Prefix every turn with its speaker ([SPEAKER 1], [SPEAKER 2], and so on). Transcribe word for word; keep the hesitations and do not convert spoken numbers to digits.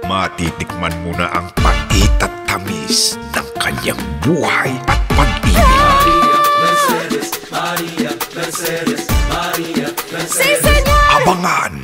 [SPEAKER 1] Matitikman mo na ang pait at tamis ng kanyang buhay at pag-ibig.
[SPEAKER 2] Maria Mercedes, Maria Mercedes, Maria Mercedes.
[SPEAKER 1] Abangan